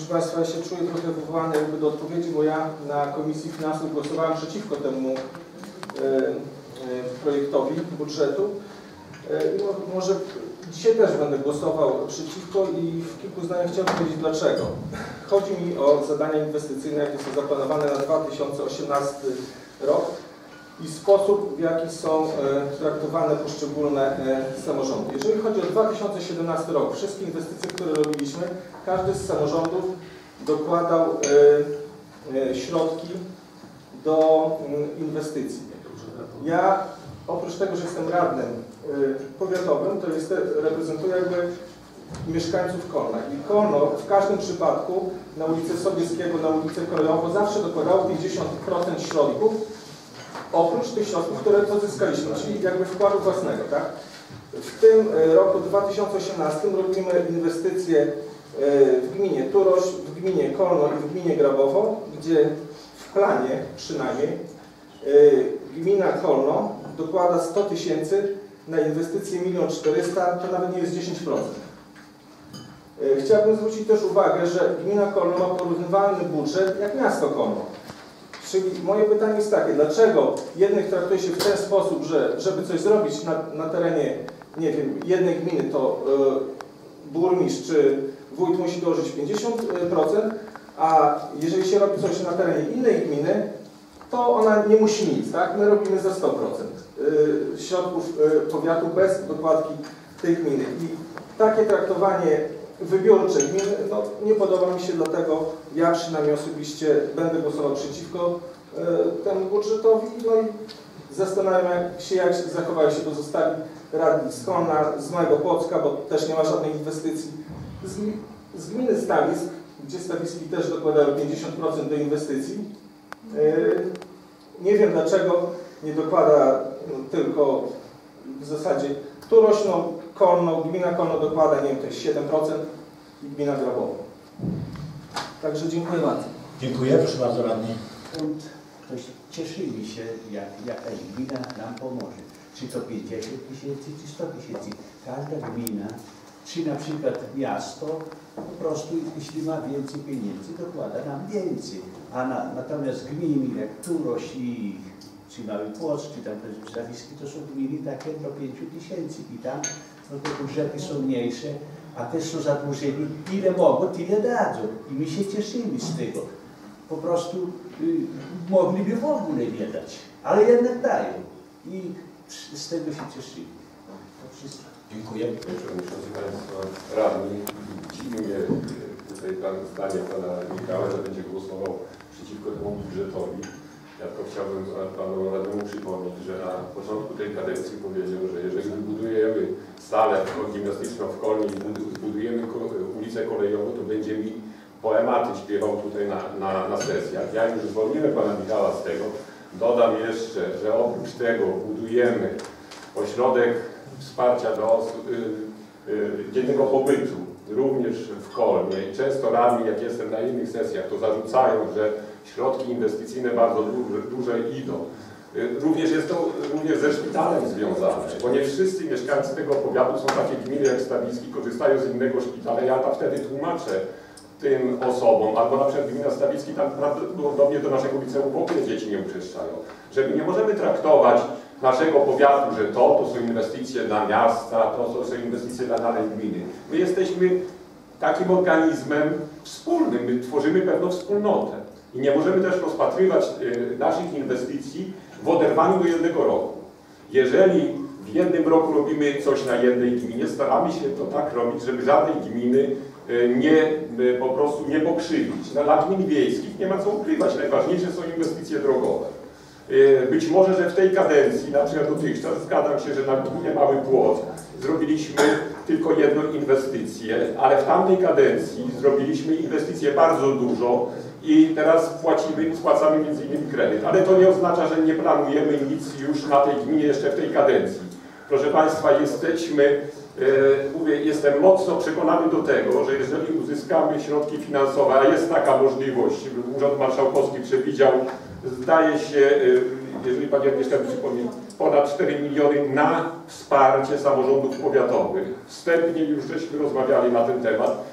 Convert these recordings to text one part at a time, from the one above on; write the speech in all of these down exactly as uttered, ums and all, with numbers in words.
Proszę Państwa, ja się czuję trochę wywołany jakby do odpowiedzi, bo ja na Komisji Finansów głosowałem przeciwko temu e, e, projektowi budżetu. E, i może dzisiaj też będę głosował przeciwko i w kilku zdaniach chciałem powiedzieć dlaczego. Chodzi mi o zadania inwestycyjne, jakie są zaplanowane na dwa tysiące osiemnasty rok i sposób, w jaki są e, traktowane poszczególne e, samorządy. Jeżeli chodzi o dwa tysiące siedemnasty rok, wszystkie inwestycje, które robiliśmy, każdy z samorządów dokładał e, e, środki do e, inwestycji. Ja oprócz tego, że jestem radnym e, powiatowym, to jest, reprezentuję jakby mieszkańców Kolna. I Kolno w każdym przypadku na ulicę Sobieskiego, na ulicę Kolejową zawsze dokładało pięćdziesiąt procent środków, oprócz tych środków, które pozyskaliśmy, czyli jakby wkładu własnego, tak? W tym roku dwa tysiące osiemnastym robimy inwestycje w gminie Turoś, w gminie Kolno i w gminie Grabowo, gdzie w planie przynajmniej gmina Kolno dokłada sto tysięcy na inwestycje milion czterysta, to nawet nie jest dziesięć procent. Chciałbym zwrócić też uwagę, że gmina Kolno ma porównywalny budżet jak miasto Kolno. Czyli moje pytanie jest takie, dlaczego jednych traktuje się w ten sposób, że żeby coś zrobić na, na terenie, nie wiem, jednej gminy, to y, burmistrz czy wójt musi dołożyć pięćdziesiąt procent, a jeżeli się robi coś na terenie innej gminy, to ona nie musi nic, tak? My robimy za sto procent y, środków y, powiatu bez dokładki tej gminy. I takie traktowanie wybiórcze gminy, no, nie podoba mi się, dlatego ja przynajmniej osobiście będę głosował przeciwko y, temu budżetowi. No i zastanawiam się, jak zachowają się pozostali radni z Kolna, z mojego Płocka, bo też nie ma żadnej inwestycji. Z, z gminy Stawisk, gdzie Stawiski też dokładają pięćdziesiąt procent do inwestycji. Y, nie wiem dlaczego nie dokłada no, tylko w zasadzie Turoś, no, Kolno, gmina Kolno dokłada, nie wiem, to jest siedem procent i gmina Grabowo. Także dziękuję bardzo. Dziękuję, proszę bardzo radny. To cieszyli się, jak jakaś gmina nam pomoże. Czy to pięćdziesiąt tysięcy, czy sto tysięcy. Każda gmina, czy na przykład miasto, po prostu jeśli ma więcej pieniędzy, dokłada nam więcej. A na, natomiast gminy jak Turoś i czy Mały Płock, czy tam Stawiski, to są gminy takie do pięciu tysięcy i tam no, te budżety są mniejsze, a też są zadłużeni. Ile mogą, tyle dadzą. I my się cieszymy z tego. Po prostu y, mogliby w ogóle nie dać, ale jednak dają. I z tego się cieszymy. To wszystko. Dziękuję. Przewodniczący Państwa radni, dziwi mnie tutaj pan zdanie pana Michała, że będzie głosował przeciwko temu budżetowi. Ja tylko chciałbym panu radnemu przypomnieć, że na początku tej kadencji powiedział, że jeżeli budujemy salę gimnastyczną w Kolnie i budujemy ulicę kolejową, to będzie mi poematy śpiewał tutaj na, na, na sesjach. Ja już zwolniłem pana Michała z tego. Dodam jeszcze, że oprócz tego budujemy ośrodek wsparcia dla osób, y, y, dziennego pobytu, również w Kolnie. I często radni, jak jestem na innych sesjach, to zarzucają, że środki inwestycyjne bardzo duże, duże idą. Y, również jest to również ze szpitalem związane, bo nie wszyscy mieszkańcy tego powiatu są takie gminy jak Stawiski, korzystają z innego szpitala. Ja to wtedy tłumaczę tym osobom, albo na przykład gmina Stawiski, tam prawdopodobnie do naszego liceum w ogóle dzieci nie uczęszczają. Że nie możemy traktować naszego powiatu, że to, to są inwestycje dla miasta, to, to są inwestycje dla danej gminy. My jesteśmy takim organizmem wspólnym, my tworzymy pewną wspólnotę. I nie możemy też rozpatrywać y, naszych inwestycji w oderwaniu do jednego roku. Jeżeli w jednym roku robimy coś na jednej gminie, staramy się to tak robić, żeby żadnej gminy nie, po prostu nie pokrzywić. Dla gmin wiejskich nie ma co ukrywać, najważniejsze są inwestycje drogowe. Być może, że w tej kadencji, na przykład dotychczas, zgadzam się, że na gminie Mały Płock zrobiliśmy tylko jedną inwestycję, ale w tamtej kadencji zrobiliśmy inwestycję bardzo dużo i teraz płacimy, spłacamy między innymi kredyt. Ale to nie oznacza, że nie planujemy nic już na tej gminie jeszcze w tej kadencji. Proszę Państwa, jesteśmy Mówię, jestem mocno przekonany do tego, że jeżeli uzyskamy środki finansowe, a jest taka możliwość, Urząd Marszałkowski przewidział, zdaje się, jeżeli Pani Agnieszka mi przypomni, ponad cztery miliony na wsparcie samorządów powiatowych. Wstępnie już żeśmy rozmawiali na ten temat.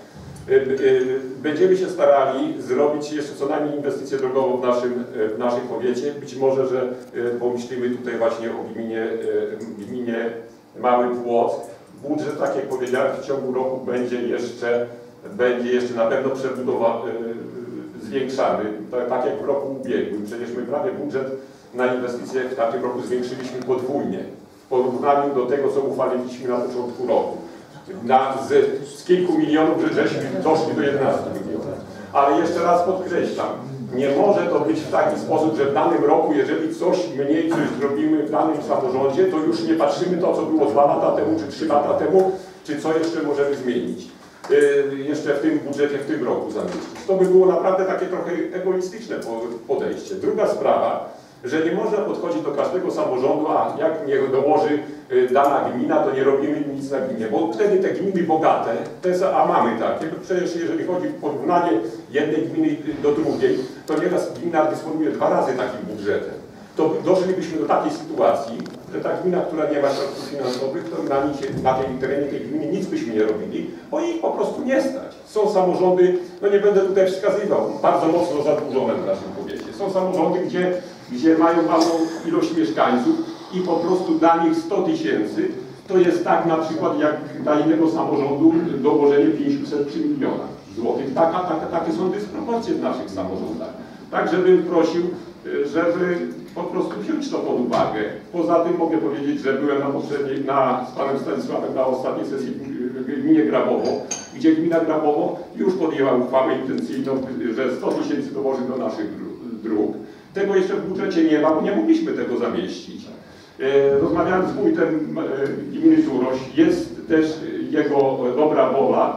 Będziemy się starali zrobić jeszcze co najmniej inwestycję drogową w naszym, w naszym powiecie. Być może, że pomyślimy tutaj właśnie o gminie, gminie Mały Płock. Budżet, tak jak powiedziałem, w ciągu roku będzie jeszcze, będzie jeszcze na pewno przebudowa, zwiększany, tak, tak jak w roku ubiegłym. Przecież my prawie budżet na inwestycje w tamtym roku zwiększyliśmy podwójnie w porównaniu do tego, co uchwaliliśmy na początku roku. Na, z, z kilku milionów żeśmy doszli do jedenastu milionów. Ale jeszcze raz podkreślam, nie może to być w taki sposób, że w danym roku, jeżeli coś mniej coś zrobimy w danym samorządzie, to już nie patrzymy to, co było dwa lata temu, czy trzy lata temu, czy co jeszcze możemy zmienić. Yy, jeszcze w tym budżecie, w tym roku zamieścić. To by było naprawdę takie trochę egoistyczne podejście. Druga sprawa, że nie można podchodzić do każdego samorządu, a jak nie dołoży dana gmina, to nie robimy nic na gminie, bo wtedy te gminy bogate, te, a mamy takie, przecież jeżeli chodzi o porównanie jednej gminy do drugiej, to nieraz gmina dysponuje dwa razy takim budżetem. To doszlibyśmy do takiej sytuacji, że ta gmina, która nie ma środków finansowych, to na, nich, na tej terenie tej gminy nic byśmy nie robili, bo ich po prostu nie stać. Są samorządy, no nie będę tutaj wskazywał, bardzo mocno zadłużone w naszym powiecie. Są samorządy, gdzie, gdzie mają małą ilość mieszkańców i po prostu dla nich sto tysięcy to jest tak na przykład jak dla innego samorządu dołożenie pięćset milionów złotych. Taka, taka, takie są dysproporcje w naszych samorządach. Tak, żebym prosił, żeby po prostu wziąć to pod uwagę. Poza tym mogę powiedzieć, że byłem na poprzedniej, na, z panem Stanisławem na ostatniej sesji w gminie Grabowo, gdzie gmina Grabowo już podjęła uchwałę intencyjną, że sto tysięcy dołoży do naszych dróg. Tego jeszcze w budżecie nie ma, bo nie mogliśmy tego zamieścić. Rozmawiałem z wójtem gminy Turoś, jest też jego dobra wola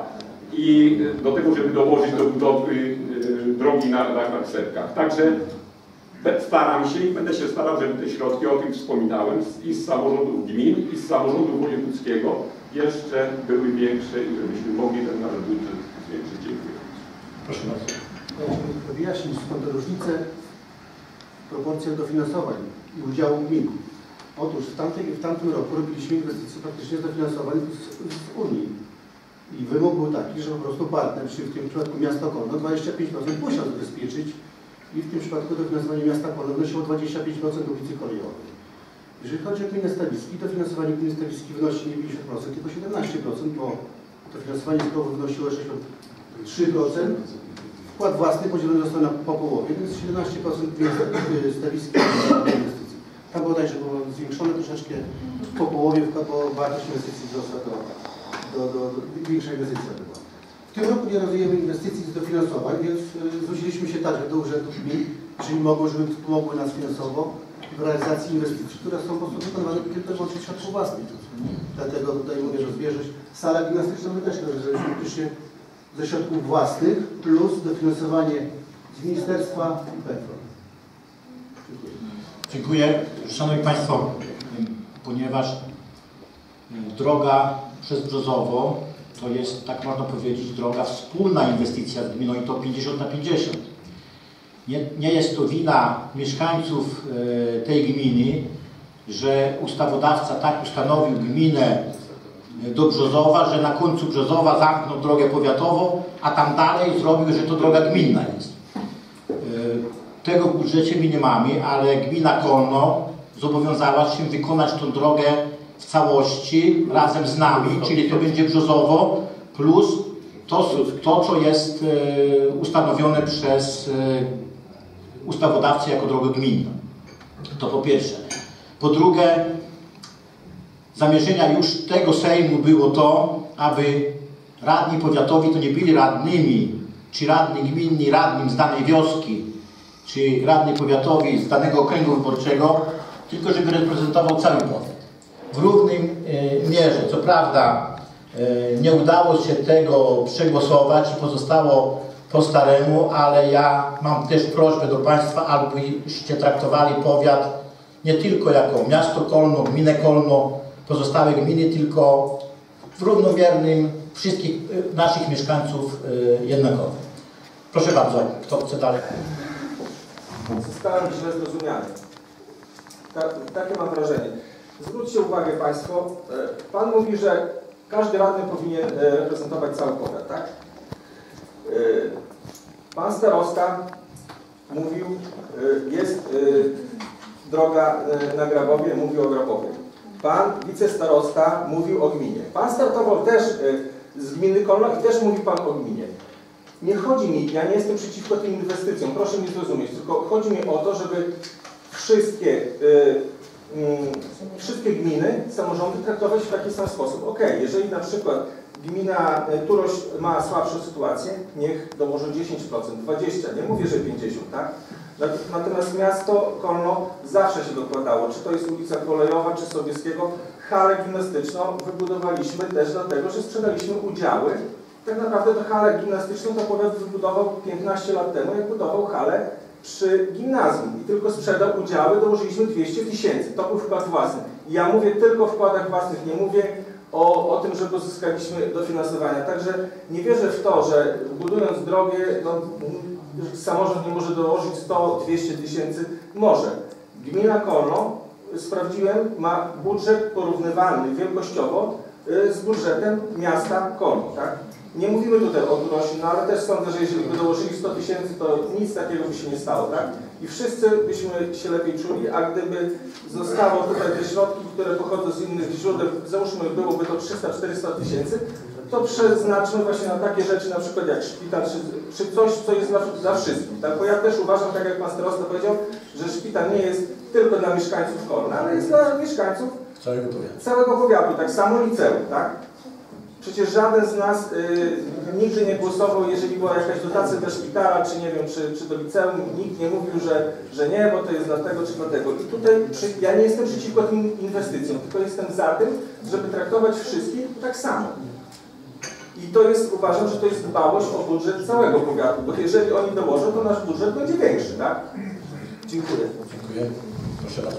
i do tego, żeby dołożyć do budowy drogi na, na Krakserkach. Także staram się i będę się starał, żeby te środki, o tym wspominałem, i z samorządów gmin, i z samorządu wojewódzkiego jeszcze były większe i żebyśmy mogli ten nasz budżet zwiększyć. Dziękuję. Proszę bardzo. Ja chciałbym wyjaśnić skąd te różnice w proporcjach dofinansowań i udziału gmin. Otóż w, tamtej, w tamtym roku robiliśmy inwestycje praktycznie z dofinansowań z, z Unii. I wymóg był taki, że po prostu partner, czyli w tym przypadku miasto Kolno, dwadzieścia pięć procent musiał zabezpieczyć i w tym przypadku dofinansowanie miasta Kolno wynosiło dwadzieścia pięć procent ulicy Kolejowej. Jeżeli chodzi o gminę Stawiski, dofinansowanie gminy Stawiski wynosi nie pięćdziesiąt procent, tylko siedemnaście procent, bo dofinansowanie zbiorowe wynosiło sześćdziesiąt trzy procent. Wkład własny podzielony został na po połowie, więc siedemnaście procent Stawiski inwestycji. Tam bodajże było zwiększone troszeczkę po połowie, wkład, bo wartość inwestycji wzrosła do, do, do, do większa inwestycja była. W tym roku nie realizujemy inwestycji z dofinansowań, więc zwróciliśmy się także do urzędów gmin, czyli mogą, żeby pomogły nas finansowo w realizacji inwestycji, które są po prostu wykonywane tylko i wyłącznie z środków własnych. Dlatego tutaj mówię, że zwierzyć sala gimnastyczna my też realizujemy praktycznie ze środków własnych plus dofinansowanie z ministerstwa i P F R O. Dziękuję. Dziękuję. Szanowni Państwo, ponieważ droga przez Brzozowo to jest, tak można powiedzieć, droga wspólna inwestycja z gminą i to pięćdziesiąt na pięćdziesiąt. Nie, nie jest to wina mieszkańców tej gminy, że ustawodawca tak ustanowił gminę do Brzozowa, że na końcu Brzozowa zamknął drogę powiatową, a tam dalej zrobił, że to droga gminna jest. Tego w budżecie my nie mamy, ale gmina Kolno zobowiązała się wykonać tę drogę w całości razem z nami, czyli to będzie Brzozowo plus to, to co jest ustanowione przez ustawodawcę jako drogę gminną. To po pierwsze. Po drugie, zamierzenia już tego Sejmu było to, aby radni powiatowi to nie byli radnymi, czy radni gminni, radnym z danej wioski, czy radni powiatowi z danego okręgu wyborczego, tylko żeby reprezentował cały powiat. W równym e, mierze. Co prawda e, nie udało się tego przegłosować i pozostało po staremu, ale ja mam też prośbę do Państwa, abyście traktowali powiat nie tylko jako miasto Kolno, gminę Kolno, pozostałe gminy, tylko w równomiernym wszystkich naszych mieszkańców jednakowo. Proszę bardzo, kto chce dalej? Zostałem źle zrozumiany. Ta, takie mam wrażenie. Zwróćcie uwagę Państwo, Pan mówi, że każdy radny powinien reprezentować cały powiat, tak? Pan starosta mówił, jest droga na Grabowie, mówił o Grabowie. Pan wicestarosta mówił o gminie. Pan startował też z gminy Kolno i też mówi Pan o gminie. Nie chodzi mi, ja nie jestem przeciwko tym inwestycjom, proszę mnie zrozumieć, tylko chodzi mi o to, żeby wszystkie, y, y, wszystkie gminy, samorządy traktować w taki sam sposób. Ok, jeżeli na przykład gmina Turoś ma słabszą sytuację, niech dołoży dziesięć procent, dwadzieścia procent, nie mówię, że pięćdziesiąt procent, tak? Natomiast miasto Kolno zawsze się dokładało, czy to jest ulica Kolejowa, czy Sobieskiego, halę gimnastyczną wybudowaliśmy też dlatego, że sprzedaliśmy udziały. Tak naprawdę tę halę gimnastyczną to powiat wybudował piętnaście lat temu, jak budował halę przy gimnazjum i tylko sprzedał udziały, dołożyliśmy dwieście tysięcy. To był wkład własny. I ja mówię tylko o wkładach własnych, nie mówię o, o tym, że pozyskaliśmy dofinansowania. Także nie wierzę w to, że budując drogę, no, samorząd nie może dołożyć sto dwieście tysięcy. Może. Gmina Kolno, sprawdziłem, ma budżet porównywalny wielkościowo z budżetem miasta Kolno, tak? Nie mówimy tutaj o Turosi, no ale też sądzę, że jeżeli by dołożyli sto tysięcy, to nic takiego by się nie stało, tak? I wszyscy byśmy się lepiej czuli, a gdyby zostało tutaj te środki, które pochodzą z innych źródeł, załóżmy byłoby to trzysta czterysta tysięcy, to przeznaczmy właśnie na takie rzeczy, na przykład jak szpital, czy, czy coś, co jest dla, dla wszystkich, tak? Bo ja też uważam, tak jak pan starosta powiedział, że szpital nie jest tylko dla mieszkańców Kolna, ale jest dla mieszkańców całego powiatu. Całego powiatu, tak samo liceum, tak? Przecież żaden z nas y, nigdy nie głosował, jeżeli była jakaś dotacja do szpitala, czy nie wiem, czy, czy do liceum, nikt nie mówił, że, że nie, bo to jest dlatego, czy dlatego. I tutaj przy, ja nie jestem przeciwko tym inwestycjom, tylko jestem za tym, żeby traktować wszystkich tak samo. I to jest, uważam, że to jest dbałość o budżet całego powiatu, bo jeżeli oni dołożą, to nasz budżet będzie większy, tak? Dziękuję. Dziękuję. Proszę bardzo.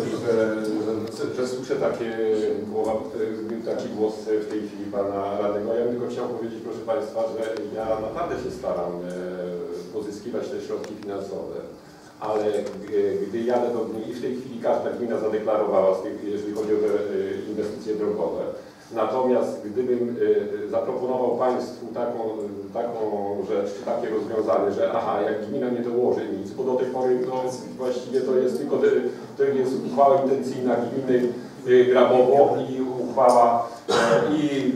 Że, że, że słyszę takie głowa, taki głos w tej chwili pana radnego. Ja bym tylko chciał powiedzieć, proszę państwa, że ja naprawdę się staram pozyskiwać te środki finansowe, ale gdy jadę do gminy i w tej chwili każda gmina zadeklarowała, jeżeli chodzi o te inwestycje drogowe. Natomiast gdybym zaproponował państwu taką, taką rzecz, czy takie rozwiązanie, że aha, jak gmina nie dołoży nic, bo do tej pory no, właściwie to jest tylko to jest uchwała intencyjna gminy Grabowo i uchwała i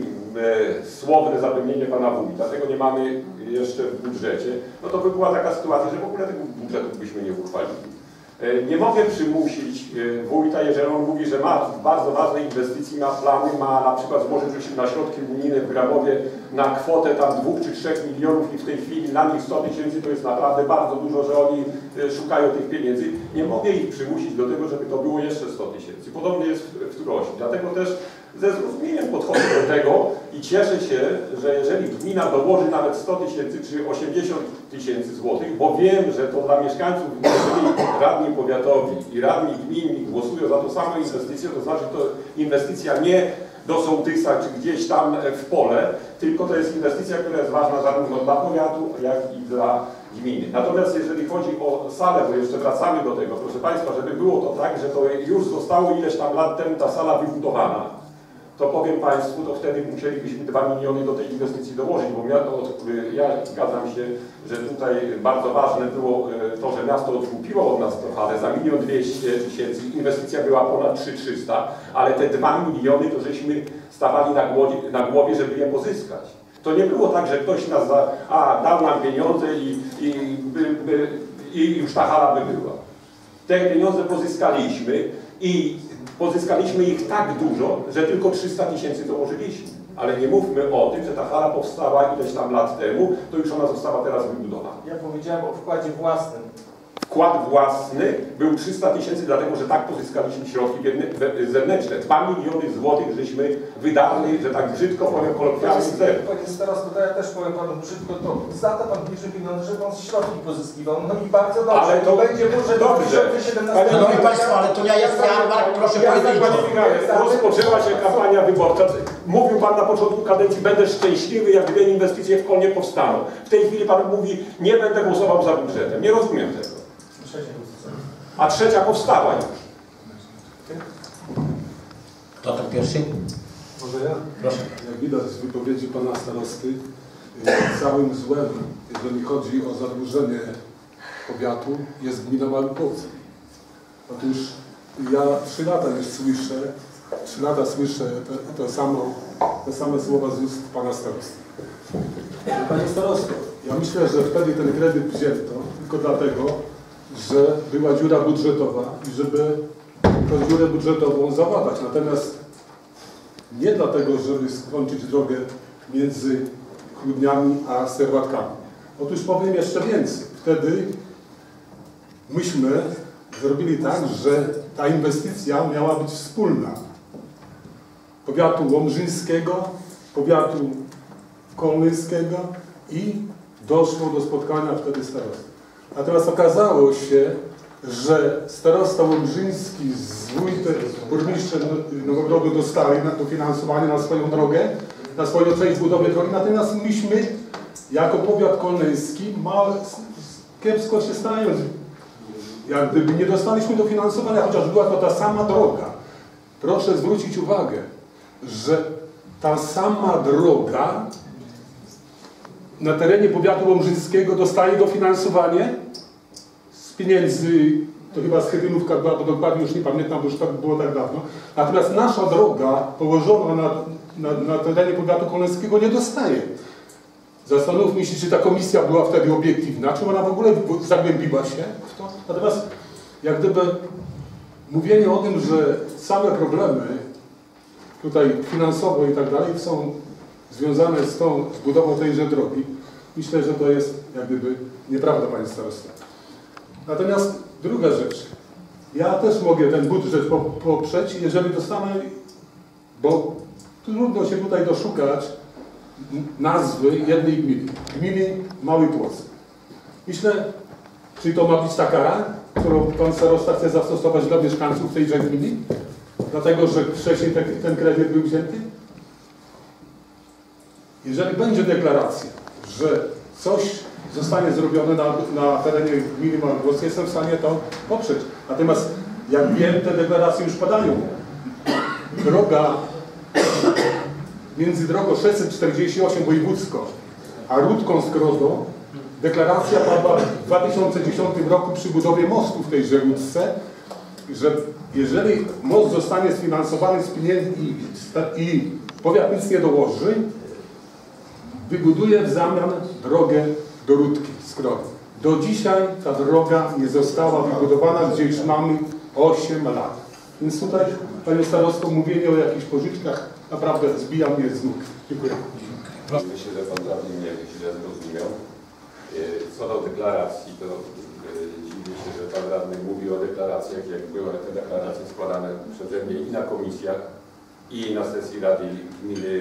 słowne zapewnienie pana wójta. Tego nie mamy jeszcze w budżecie. No to by była taka sytuacja, że w ogóle tego budżetu byśmy nie uchwalili. Nie mogę przymusić wójta, jeżeli on mówi, że ma bardzo ważne inwestycje, ma plany, ma na przykład złożyć na środki unijne w Grabowie na kwotę tam dwóch czy trzech milionów i w tej chwili dla nich sto tysięcy to jest naprawdę bardzo dużo, że oni szukają tych pieniędzy. Nie mogę ich przymusić do tego, żeby to było jeszcze sto tysięcy. Podobnie jest w Turośli. Dlatego też ze zrozumieniem podchodzę do tego i cieszę się, że jeżeli gmina dołoży nawet sto tysięcy czy osiemdziesiąt tysięcy złotych, bo wiem, że to dla mieszkańców, jeżeli radni powiatowi i radni gminni głosują za tą samą inwestycję, to znaczy to inwestycja nie do sołtysa czy gdzieś tam w pole, tylko to jest inwestycja, która jest ważna zarówno dla powiatu, jak i dla gminy. Natomiast jeżeli chodzi o salę, bo jeszcze wracamy do tego, proszę państwa, żeby było to tak, że to już zostało ileś tam lat temu ta sala wybudowana, to powiem państwu, to wtedy musielibyśmy dwa miliony do tej inwestycji dołożyć, bo ja, to, ja zgadzam się, że tutaj bardzo ważne było to, że miasto odkupiło od nas to halę za milion dwieście tysięcy, inwestycja była ponad trzy tysiące trzysta, ale te dwa miliony to żeśmy stawali na głowie, na głowie, żeby je pozyskać. To nie było tak, że ktoś nas za, a, dał nam pieniądze i, i, by, by, i już ta hala by była. Te pieniądze pozyskaliśmy i pozyskaliśmy ich tak dużo, że tylko trzysta tysięcy dołożyliśmy. Ale nie mówmy o tym, że ta hala powstała ileś tam lat temu, to już ona została teraz wybudowana. Ja powiedziałem o wkładzie własnym. Wkład własny był trzysta tysięcy, dlatego że tak pozyskaliśmy środki zewnętrzne. dwa miliony złotych żeśmy wydali, że tak brzydko powiem kolokwialnie z zewnątrz. Panie starosto, to ja też powiem panu brzydko, to za to pan bierze pieniądze, żeby on środki pozyskiwał. No i bardzo dobrze. Ale to będzie budżet dobrze. dwa tysiące siedemnastego. Szanowni Państwo, ale to nie jest jarmark, proszę powiedzieć. Rozpoczęła się kampania wyborcza. Mówił pan na początku kadencji, będę szczęśliwy, jak gdy inwestycje w Kolnie powstaną. W tej chwili pan mówi, nie będę głosował za budżetem. Nie rozumiem tego. A trzecia powstała już. Kto tam pierwszy? Może ja? Proszę. Jak widać z wypowiedzi pana starosty, całym złem, jeżeli chodzi o zadłużenie powiatu, jest gmina Mały Płock. Otóż ja trzy lata już słyszę, trzy lata słyszę te, te, samo, te same słowa z ust pana starosty. Panie starosto, ja myślę, że wtedy ten kredyt wzięto tylko dlatego, że była dziura budżetowa i żeby tę dziurę budżetową zawadać. Natomiast nie dlatego, żeby skończyć drogę między Chludniami a Serwatkami. Otóż powiem jeszcze więcej. Wtedy myśmy zrobili tak, że ta inwestycja miała być wspólna. Powiatu łomżyńskiego, powiatu kolnyskiego i doszło do spotkania wtedy starosty. Natomiast okazało się, że starosta łomżyński z wójtem, burmistrzem Nowogrodu dostali na dofinansowanie na swoją drogę, na swoją część budowy drogi, natomiast myśmy jako powiat kolnyski mal, kiepsko się stając. Jak gdyby nie dostaliśmy dofinansowania, chociaż była to ta sama droga. Proszę zwrócić uwagę, że ta sama droga na terenie powiatu łomżyńskiego dostaje dofinansowanie z pieniędzy, to chyba z Chybinówka była, bo dokładnie już nie pamiętam, bo już tak było tak dawno. Natomiast nasza droga położona na, na, na terenie powiatu kolnyskiego nie dostaje. Zastanówmy się, czy ta komisja była wtedy obiektywna, czy ona w ogóle zagłębiła się w to. Natomiast jak gdyby mówienie o tym, że same problemy tutaj finansowo i tak dalej są związane z tą z budową tejże drogi, myślę, że to jest jak gdyby nieprawda, panie starosto. Natomiast druga rzecz. Ja też mogę ten budżet poprzeć, jeżeli dostanę, bo trudno się tutaj doszukać nazwy jednej gminy. Gminy Mały Płock. Myślę, czy to ma być ta kara, którą pan starosta chce zastosować dla mieszkańców tejże gminy? Dlatego, że wcześniej ten, ten kredyt był wzięty? Jeżeli będzie deklaracja, że coś zostanie zrobione na, na terenie gminy Mały Płock, jestem w stanie to poprzeć. Natomiast jak wiem, te deklaracje już padają. Droga między drogą sześćset czterdzieści osiem wojewódzko a Rudką Skrodą, deklaracja padła w dwa tysiące dziesiątym roku przy budowie mostu w tejże Rudce, że jeżeli most zostanie sfinansowany z pieniędzy i, i powiat nic nie dołoży, wybuduje w zamian drogę do Rudki Skrody. Do dzisiaj ta droga nie została wybudowana, gdzie już mamy osiem lat. Więc tutaj, panie starosto, mówienie o jakichś pożyczkach naprawdę zbija mnie z nóg. Dziękuję. Myślę, że pan radny mnie źle zrozumiał. Co do deklaracji, to dziwię się, że pan radny mówi o deklaracjach, jak były te deklaracje składane przeze mnie i na komisjach, i na sesji Rady Gminy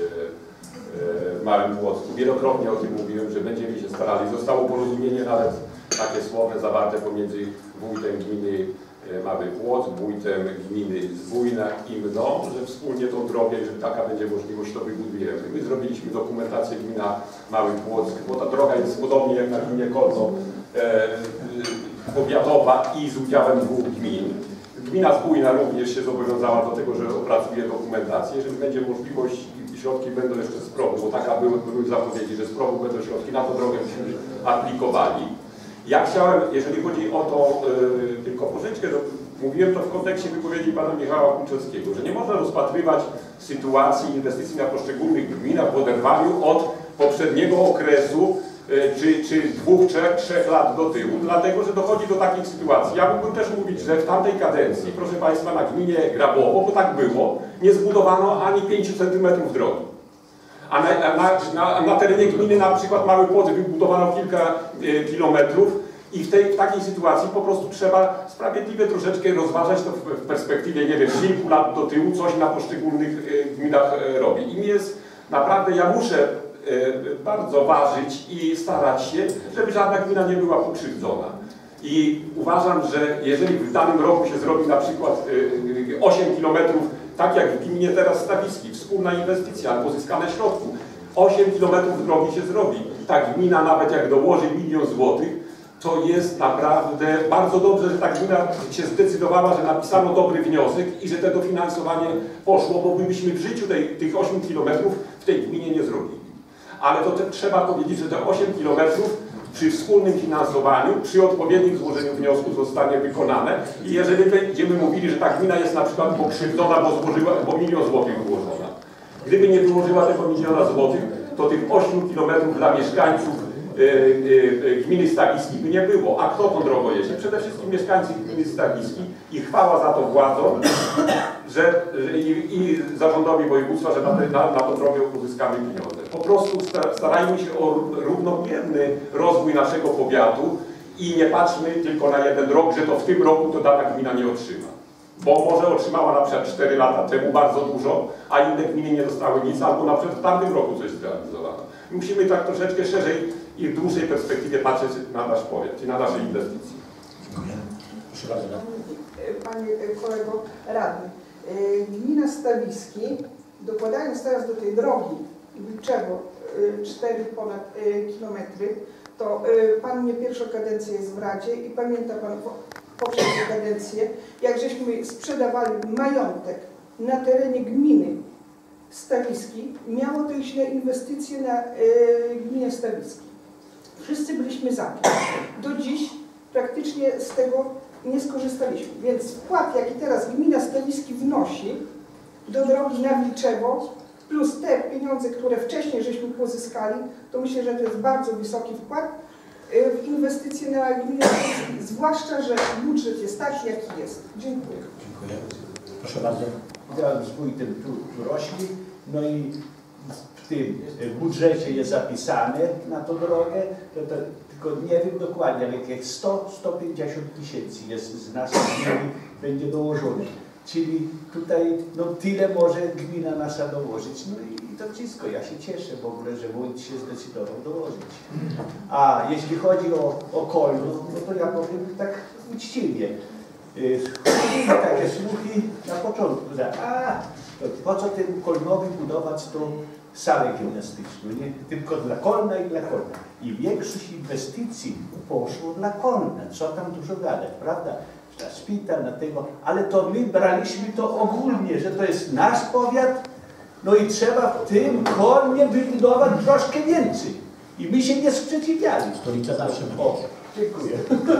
w Małym Płocku. Wielokrotnie o tym mówiłem, że będziemy się starali. Zostało porozumienie nawet takie słowne zawarte pomiędzy wójtem gminy Mały Płock, wójtem gminy Zbójna i mną, że wspólnie tą drogę, jeżeli taka będzie możliwość, to wybudujemy. My zrobiliśmy dokumentację gmina Mały Płock, bo ta droga jest podobnie jak na gminie Kolno, e, powiatowa i z udziałem dwóch gmin. Gmina Zbójna również się zobowiązała do tego, że opracuje dokumentację. Jeżeli będzie możliwość i środki będą jeszcze z progu, bo taka były, były zapowiedzi, że z progu będą środki, na tę drogę byśmy aplikowali. Ja chciałem, jeżeli chodzi o tą yy, tylko pożyczkę, to mówiłem to w kontekście wypowiedzi pana Michała Kulczewskiego, że nie można rozpatrywać sytuacji inwestycji na poszczególnych gminach w oderwaniu od poprzedniego okresu, yy, czy, czy dwóch, trzech, trzech lat do tyłu, dlatego, że dochodzi do takich sytuacji. Ja mógłbym też mówić, że w tamtej kadencji, proszę państwa, na gminie Grabowo, bo tak było, nie zbudowano ani pięciu centymetrów drogi. A na, na, na, na terenie gminy na przykład Mały Płock wybudowano kilka e, kilometrów i w, tej, w takiej sytuacji po prostu trzeba sprawiedliwie troszeczkę rozważać to w, w perspektywie, nie wiem, kilku lat do tyłu, coś na poszczególnych e, gminach e, robi. I mi jest naprawdę, ja muszę e, bardzo ważyć i starać się, żeby żadna gmina nie była pokrzywdzona. I uważam, że jeżeli w danym roku się zrobi na przykład e, osiem kilometrów, tak jak w gminie teraz Stawiski, wspólna inwestycja, pozyskane środków, osiem kilometrów drogi się zrobi. I ta gmina nawet jak dołoży milion złotych, to jest naprawdę bardzo dobrze, że ta gmina się zdecydowała, że napisano dobry wniosek i że to dofinansowanie poszło, bo byśmy w życiu tej, tych ośmiu kilometrów w tej gminie nie zrobili. ale to te, trzeba powiedzieć, że te osiem kilometrów przy wspólnym finansowaniu, przy odpowiednim złożeniu wniosku zostanie wykonane i jeżeli będziemy mówili, że ta gmina jest na przykład pokrzywdzona, bo, złożyła, bo milion złotych wyłożona. Gdyby nie wyłożyła tego miliona złotych, to tych ośmiu kilometrów dla mieszkańców y, y, y, gminy Stawiski by nie było. A kto tą drogą jeździ? Przede wszystkim mieszkańcy gminy Stawiski i chwała za to władzom, że, że i, i zarządowi województwa, że na, te, na, na tą drogę uzyskamy pieniądze. Po prostu starajmy się o równomierny rozwój naszego powiatu i nie patrzmy tylko na jeden rok, że to w tym roku to dana gmina nie otrzyma. Bo może otrzymała na przykład cztery lata temu bardzo dużo, a inne gminy nie dostały nic, albo na przykład w tamtym roku coś zrealizowano. Musimy tak troszeczkę szerzej i w dłuższej perspektywie patrzeć na nasz powiat i na nasze inwestycje. Dziękuję. Proszę bardzo. Panie kolego radny, gmina Stawiski, dokładając teraz do tej drogi Wilczewo cztery ponad kilometry, to pan nie pierwszą kadencję jest w Radzie i pamięta pan poprzednie kadencje, jak żeśmy sprzedawali majątek na terenie gminy Stawiski, miało to iść na inwestycje na gminę Stawiski. Wszyscy byliśmy za tym. Do dziś praktycznie z tego nie skorzystaliśmy, więc wkład, jaki teraz gmina Stawiski wnosi do drogi na Wilczewo, plus te pieniądze, które wcześniej żeśmy pozyskali, to myślę, że to jest bardzo wysoki wkład w inwestycje na gminę Stawiski, zwłaszcza, że budżet jest taki, jaki jest. Dziękuję. Dziękuję. Proszę bardzo. Ja z wójtem tu, tu rośli, no i w tym budżecie jest zapisane na tą drogę, to, to, tylko nie wiem dokładnie, ale jakieś sto do stu pięćdziesięciu tysięcy jest z naszej gminy będzie dołożone. Czyli tutaj no tyle może gmina nasza dołożyć. No i to wszystko. Ja się cieszę w ogóle, że wójt się zdecydował dołożyć. A jeśli chodzi o, o Kolno, no to ja powiem tak uczciwie. Chodzili takie słuchy na początku, że a to po co tym Kolnowi budować tą salę gimnastyczną, nie? Tylko dla Kolna i dla Kolna. I większość inwestycji poszło dla Kolna. Co tam dużo gadać, prawda? Na szpital, na tego, ale to my braliśmy to ogólnie, że to jest nasz powiat, no i trzeba w tym Kolnie wybudować troszkę więcej. I my się nie sprzeciwiali. Stolica zawsze będzie. O, dziękuję.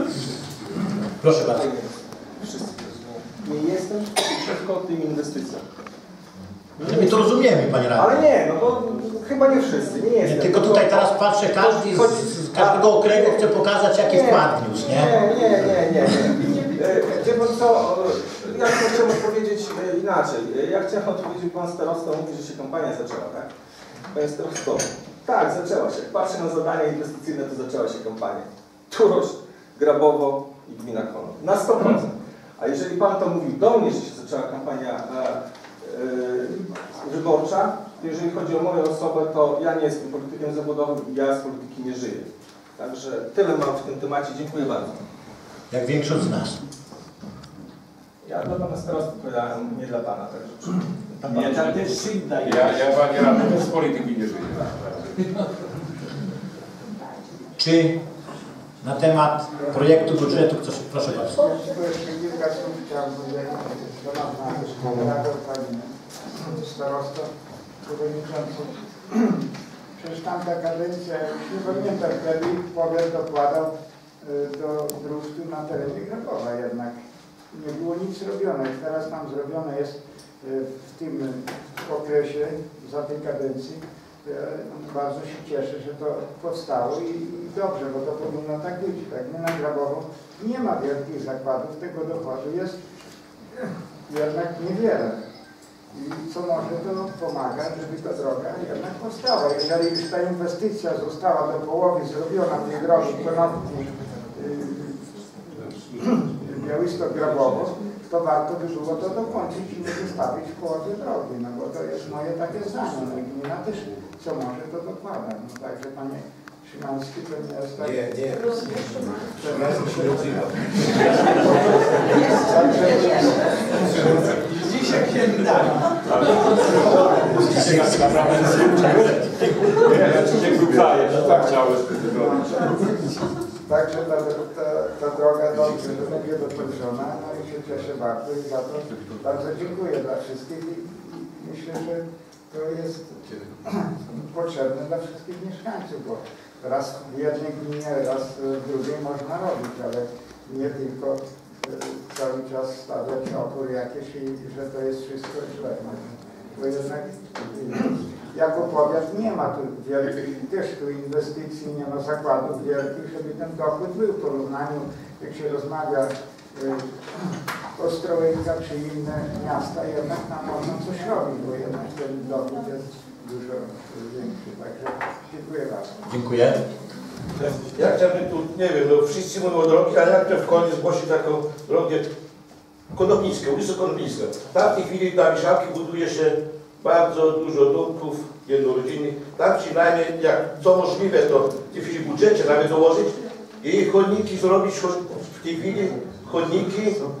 Proszę bardzo. Wszyscy. Nie jestem przeciwko tym inwestycjom. Ale my to rozumiemy, panie radny. Ale nie, no bo chyba nie wszyscy, nie jestem. Nie, tylko tutaj teraz patrzę, każdy z, z każdego okręgu chce pokazać, jaki wkład wniósł, nie? Nie, nie, nie, nie. Gdzie bo co, ja chciałem odpowiedzieć inaczej. Ja chciałem odpowiedzieć, pan starosta mówi, że się kampania zaczęła, tak? Panie starosto, tak, zaczęła się. Jak patrzę na zadania inwestycyjne, to zaczęła się kampania. Turoś, Grabowo i gmina Kolno. Na sto procent. A jeżeli pan to mówił do mnie, że się zaczęła kampania e, e, wyborcza, to jeżeli chodzi o moją osobę, to ja nie jestem politykiem zawodowym i ja z polityki nie żyję. Także tyle mam w tym temacie. Dziękuję bardzo. Jak większość z nas. Ja dla pana starosty odpowiadałem, nie dla pana, także. Nie, tam też syn daje. Ja, ja panie radny z polityki nie żyję. Czy na temat projektu budżetu ktoś, proszę bardzo. Tylko jeszcze kilka słów chciałbym powiedzieć. Szanowna Rado, Pani Starosto, Przewodniczący. Przecież tamta kadencja, już nie pamiętam wtedy, powiat dokładał do druszczu na terenie Grabowa jednak. Nie było nic zrobione. Teraz tam zrobione jest w tym okresie, za tej kadencji. Bardzo się cieszę, że to powstało i, i dobrze, bo to powinno tak być. Tak, my na Grabowo nie ma wielkich zakładów, tego dochodu jest jednak niewiele. I co może, to pomaga, żeby ta droga jednak powstała. Jeżeli już ta inwestycja została do połowy zrobiona tej drogi Konopki Białystok-Grabowo, to warto by było to dokończyć i nie zostawić w połowie drogi, no bo to jest moje takie zdanie. No i gmina też co może, to dokłada. No, także panie Szymański, to nie jest tak... Nie, nie. Dzisiaj się da. Także ta, ta, ta droga dobrze będzie dokończona, no i się cieszę bardzo i za to bardzo dziękuję dla wszystkich i myślę, że to jest potrzebne dla wszystkich mieszkańców, bo raz w jednej gminie, raz w drugiej można robić, ale nie tylko e, cały czas stawiać opór jakieś i że to jest wszystko źle. Bo jednak jako powiat nie ma tu wielkich też tu inwestycji, nie ma zakładów wielkich, żeby ten dochód był w porównaniu, jak się rozmawia y, Ostrołęka czy inne miasta, jednak tam można coś robić, bo jednak ten dochód jest dużo większy. Także dziękuję bardzo. Dziękuję. Ja chciałbym tu, nie wiem, no wszyscy mówią o drogi, ale ja chciałbym w końcu zgłosić taką drogę Konopnicką, ulicę Konopnicką. Tam w tej chwili na Wiszałki buduje się bardzo dużo domków jednorodzinnych. Tam przynajmniej, jak co możliwe, to w tej chwili w budżecie nawet dołożyć i chodniki zrobić w tej chwili, chodniki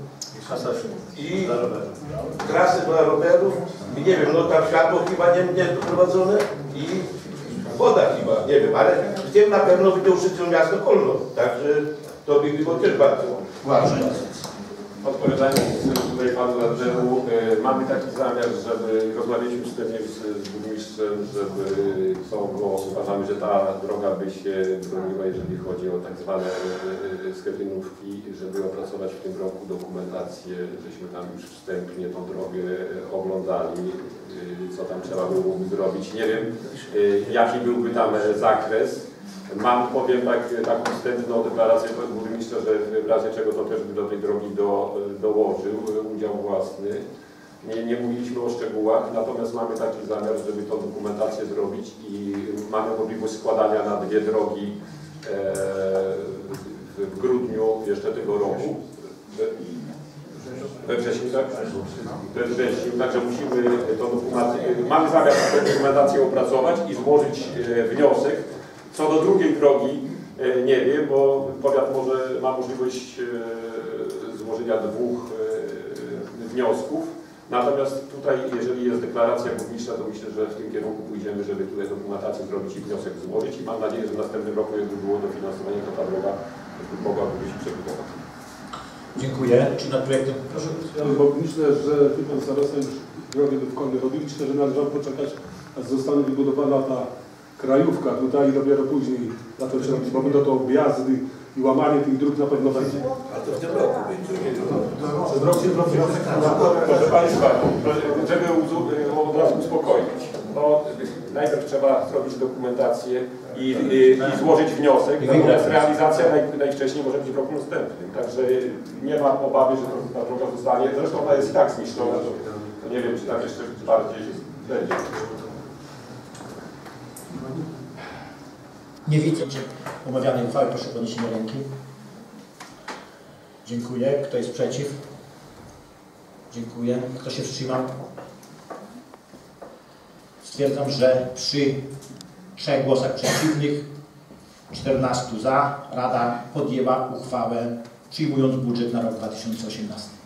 i trasy dla rowerów i nie wiem, no tam światło chyba nie, nie doprowadzone i woda chyba, nie wiem, ale w tym na pewno będzie użyte miasto Kolno, także to by było też bardzo ważne. Odpowiadając tutaj panu radnemu, e, mamy taki zamiar, żeby rozmawialiśmy z tym z, z burmistrzem, żeby są, bo uważamy, że ta droga by się broniła, jeżeli chodzi o tak zwane e, schetynówki, żeby opracować w tym roku dokumentację, żeśmy tam już wstępnie tą drogę oglądali, e, co tam trzeba byłoby zrobić. Nie wiem, e, jaki byłby tam zakres. Mam, powiem tak, taką wstępną deklarację burmistrza, że w razie czego to też by do tej drogi do, dołożył udział własny. Nie, nie mówiliśmy o szczegółach, natomiast mamy taki zamiar, żeby tą dokumentację zrobić i mamy możliwość składania na dwie drogi e, w grudniu jeszcze tego roku. We wrześniu, tak? We wrześniu, także musimy tą dokumentację, mamy zamiar tę dokumentację opracować i złożyć e, wniosek. Co do drugiej drogi, e, nie wiem, bo powiat może ma możliwość e, złożenia dwóch e, wniosków. Natomiast tutaj, jeżeli jest deklaracja burmistrza, to myślę, że w tym kierunku pójdziemy, żeby tutaj dokumentację zrobić i wniosek złożyć. I mam nadzieję, że w następnym roku, jakby było dofinansowanie, to ta droga mogłaby być przebudowana. Dziękuję. Czy nad projektem? Proszę. Bo myślę, że pan starosta już drogę do Wkolny robi. Myślę, że należy poczekać, aż zostanie wybudowana ta krajówka tutaj i dopiero później na to trzeba, bo będą to objazdy i łamanie tych dróg na pewno będzie. A to w tym roku będzie. Przez rok się zrobi. Proszę Państwa, żeby od razu uspokoić, no najpierw trzeba zrobić dokumentację i, i, i złożyć wniosek, natomiast realizacja naj, najwcześniej może być w roku następnym. Także nie mam obawy, że ta droga zostanie. Zresztą ona jest i tak zniszczona, to, to nie wiem, czy tak jeszcze bardziej będzie. Nie widzę omawianej uchwały, proszę o podniesienie ręki. Dziękuję. Kto jest przeciw? Dziękuję. Kto się wstrzymał? Stwierdzam, że przy trzech głosach przeciwnych, czternastu za, Rada podjęła uchwałę, przyjmując budżet na rok dwa tysiące osiemnasty.